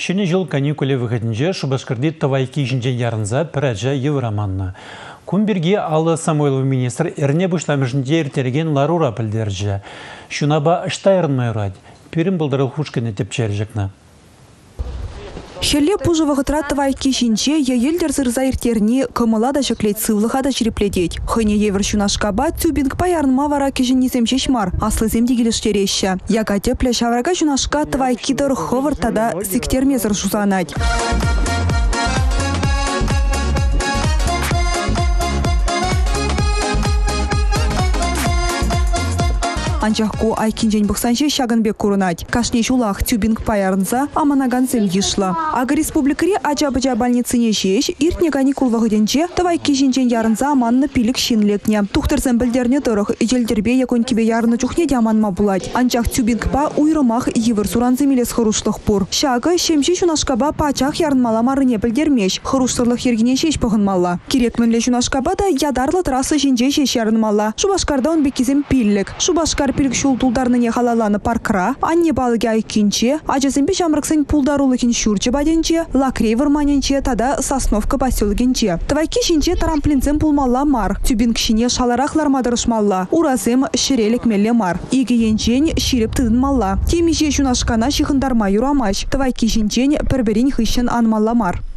Шыны жыл каникуле выходинже Шубашкарди тавайки жинже ярынза піража евроманна. Кумберге алы Самойлов министр әрне бұшламышынде ертерген ларура пілдерже. Шунаба ыштайырынмай рад. Пирим бұлдырыл хушкіні тепчер жекна. Хелле пужывығы траттывай кешінче елдер зырза ертеріне кымылада жеклет сывлыға да жірепледет. Хыне евір шунашкаба тюбинг паярнма вара кешіннезем шешмар, аслы земде келіштереші. Яка тепле шаврага шунашка твай кидыр ховыртада сиктермезір жузанать. Анчахку айкинжен бұқсанше шагынбек көрінать. Кашне шулах тюбинг паярынса аманаган зем ешла. Ага республикари ача-бача больницыне жеш, иртне каникул вағыденче тавай кешінжен ярынса аманны пилік шинлекне. Тухтырзен білдерне тұрық, ежелдербе якон кебе ярыны чухне дяманма булать. Анчах тюбинг па уйрымах евір суранзы мелес хырушлық пур. Шага шемші шунашкаба пачах ярынмала марыне білдермеш, хыруштырлық ергене шеш пығынмала. Керек мінле шунашкаба да ядарлы трассы жинже шеш ярынмала. Шубашкарда он бекизем пиллік. Шубашкар пилік шул тулдарныне халаланы паркра, анне балыге айкинче, ажызымбе жамрыксын пулдарулыкин шурчы баденче, лакрей вырманенче, тада Сосновка поселгенче. Твайки шинче тарамплинцем пулмалла мар, тюбинг шине шаларахлар мадырышмалла, уразым ширелек мелле мар. Иге енчен ширеп тыдынмалла. Темиже шунашкана шихындарма юрамаш, твайки шинчен перберин хыщен анмалла мар.